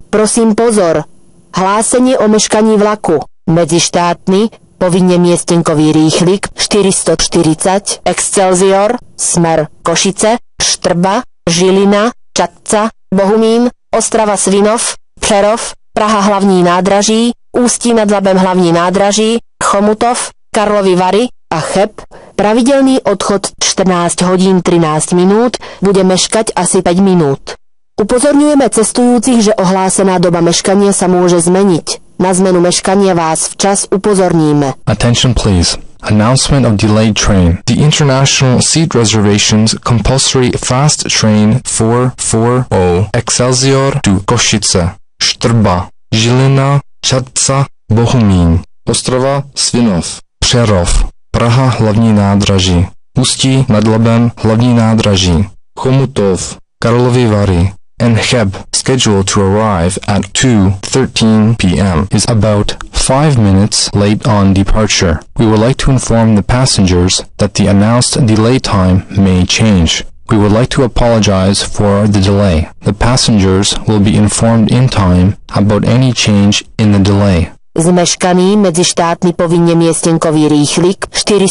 Prosím pozor. Hlásenie o meškaní vlaku. Medzištátny, povinne miestenkový rýchlik 440 Excelsior, smer Košice, Štrba, Žilina, Čadca, Bohumín, Ostrava Svinov, Přerov, Praha hlavní nádraží, Ústí nad Labem hlavní nádraží, Chomutov, Karlovy Vary a Cheb. Pravidelný odchod 14 hodín 13 minút, bude meškať asi 5 minút. Upozorňujeme cestujúcich, že ohlásená doba meškania sa môže zmeniť. Na zmenu meškania vás včas upozorníme. Attention please. Announcement of delayed train. The international seat reservations compulsory fast train 440 Excelsior to Košice, Štrba, Žilina, Čadca, Bohumín, Ostrava Svinov, Přerov, Praha hlavní nádraží, Ústí nad Labem hlavní nádraží, Chomutov, Karlovy Vary, and Cheb, scheduled to arrive at 2:13 p.m., is about 5 minutes late on departure. We would like to inform the passengers that the announced delay time may change. We would like to apologize for the delay. The passengers will be informed in time about any change in the delay. Zmeškaný medzištátny povinne miestenkový rýchlik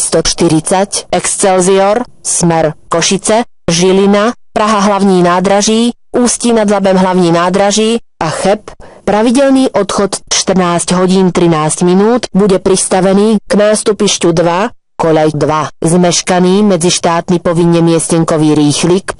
440 Excelsior, smer Košice, Žilina, Praha hlavní nádraží, Ústí nad Labem hlavní nádraží a Cheb. Pravidelný odchod 14 hodín 13 minút bude pristavený k nástupišťu 2, koľaj 2. Zmeškaný medzištátny povinne miestenkový rýchlik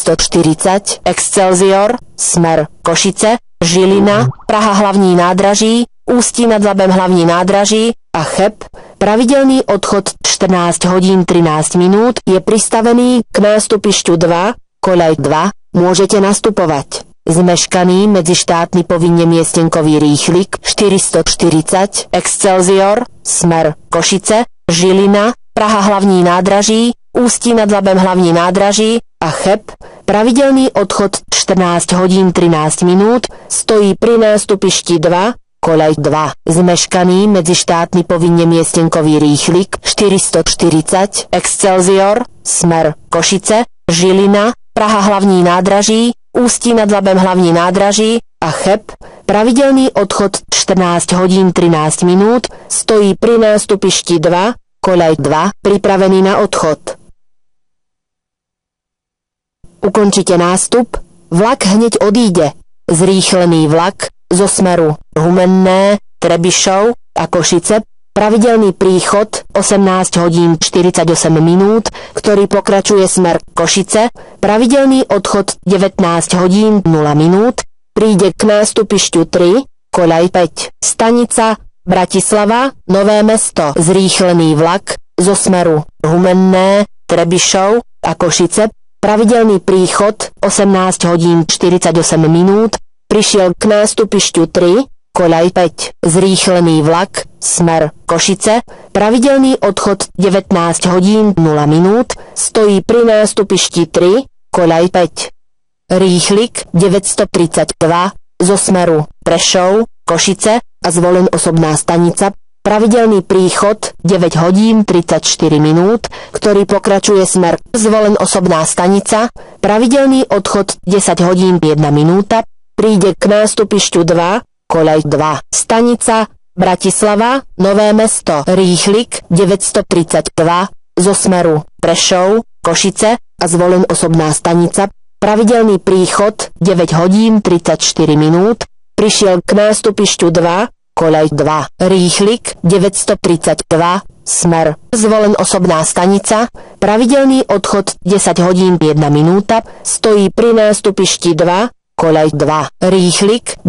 440 Excelsior, smer Košice, Žilina, Praha hlavní nádraží, Ústí nad Labem hlavní nádraží a Cheb. Pravidelný odchod 14 hodín 13 minút je pristavený k nástupišťu 2, koľaj 2. Môžete nastupovať. Zmeškaný medzištátny povinne miestenkový rýchlik 440 Excelsior, smer Košice, Žilina, Praha hlavní nádraží, Ústí nad Labem hlavní nádraží a Cheb. Pravidelný odchod 14 hodín 13 minút stojí pri nástupišti 2, koľaj 2. Zmeškaný medzištátny povinne miestenkový rýchlik 440 Excelsior, smer Košice, Žilina, Praha hlavní nádraží, Ústí nad Labem hlavní nádraží a Cheb. Pravidelný odchod 14 hodín 13 minút stojí pri nástupišti 2, koľaj 2, pripravený na odchod. Ukončite nástup, vlak hneď odíde. Zrýchlený vlak zo smeru Humenné, Trebišov a Košice. Pravidelný príchod 18 hodín 48 minút, ktorý pokračuje smer Košice. Pravidelný odchod 19 hodín 0 minút, príde k nástupišťu 3, koľaj 5. Stanica Bratislava, Nové Mesto. Zrýchlený vlak zo smeru Humenné, Trebišov a Košice. Pravidelný príchod 18 hodín 48 minút, prišiel k nástupišťu 3, koľaj 5. Zrýchlený vlak, smer Košice, pravidelný odchod 19 hodín 0 minút, stojí pri nástupišti 3, koľaj 5. Rýchlik 932 zo smeru Prešov, Košice a Zvolen osobná stanica, pravidelný príchod 9 hodín 34 minút, ktorý pokračuje smer Zvolen osobná stanica, pravidelný odchod 10 hodín 1 minúta, príde k nástupišťu 2, koľaj 2. Stanica Bratislava, Nové Mesto. Rýchlik 932 zo smeru Prešov, Košice a Zvolen osobná stanica. Pravidelný príchod 9 hodín 34 minút. Prišiel k nástupišťu 2, koľaj 2. Rýchlik 932 smer Zvolen osobná stanica. Pravidelný odchod 10 hodín 1 minúta. Stojí pri nástupišti 2, koľaj 2. Rýchlik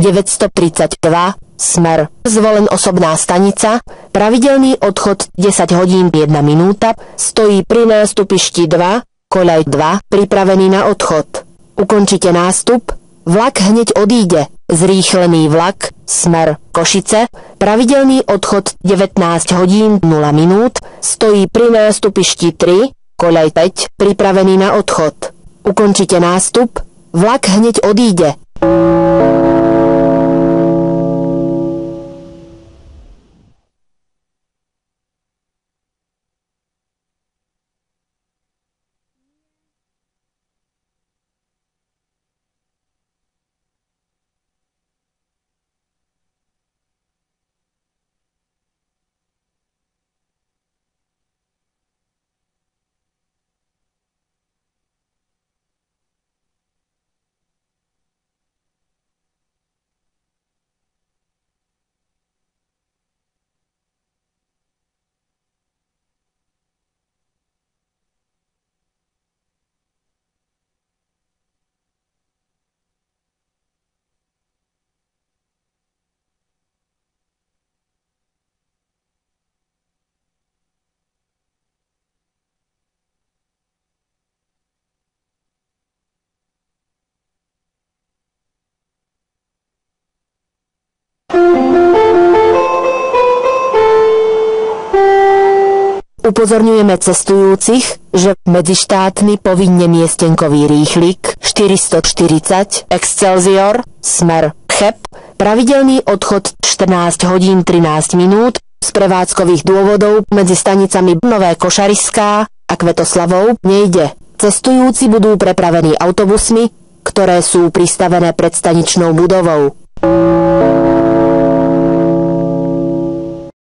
932 smer Zvolen osobná stanica. Pravidelný odchod 10 hodín 1 minúta. Stojí pri nástupišti 2, koľaj 2, pripravený na odchod. Ukončite nástup, vlak hneď odíde. Zrýchlený vlak smer Košice. Pravidelný odchod 19 hodín 0 minút. Stojí pri nástupišti 3, koľaj 5, pripravený na odchod. Ukončite nástup, vlak hneď odíde. Upozorňujeme cestujúcich, že medzištátny povinne miestenkový rýchlik 440 Excelsior smer Cheb, pravidelný odchod 14 hodín 13 minút, z prevádzkových dôvodov medzi stanicami Nové Košariská a Kvetoslavou nejde. Cestujúci budú prepravení autobusmi, ktoré sú pristavené pred staničnou budovou.